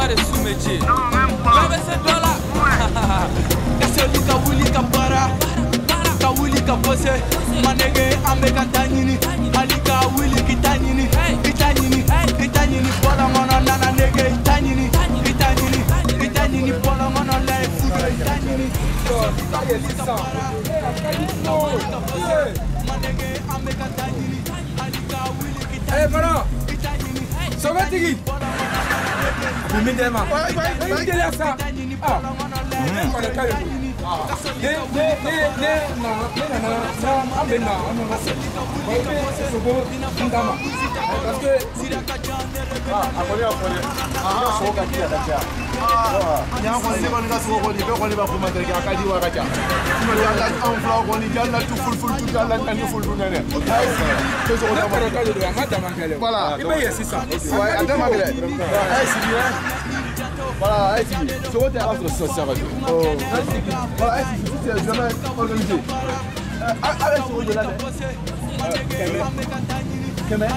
pas de sous-métier. Mais c'est toi là. Kasoli ka wuli ka bara. Ka wuli ka bosse. Manege ambeka tanyini. Ali ka wuli kitanyini. Kitanyini bola mono nana nege tanyini. Kitanyini bola mono la fudo tanyini. Manege ambeka tanyini. Ali ka wuli kitanyini. Allez, voilà. Sauve Tigui. Immédiatement. Immédiatement ça. Ah. On est calé. Parce que voilà. Voilà, c'est votre terrasse de social. Voilà, c'est jamais organisé. Avec ce rôle de là. Kemer.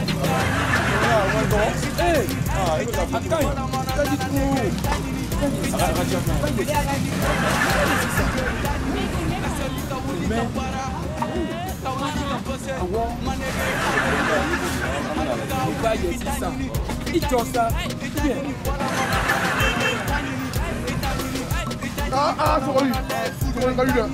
Ah, c'est relu. C'est relu là.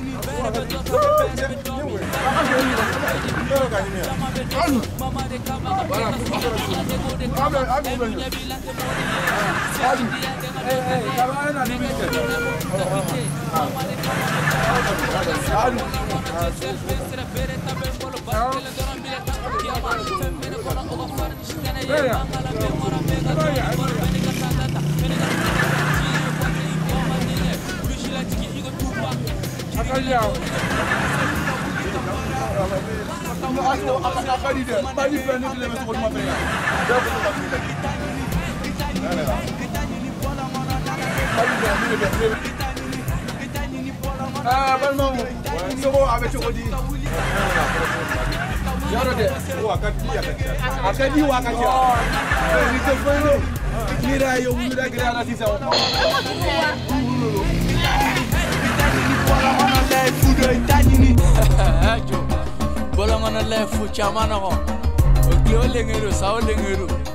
Ah, vraiment, c'est bon avec ce qu'on dit. Bolongono le fu chamano ko. O lengeru sa o lengeru.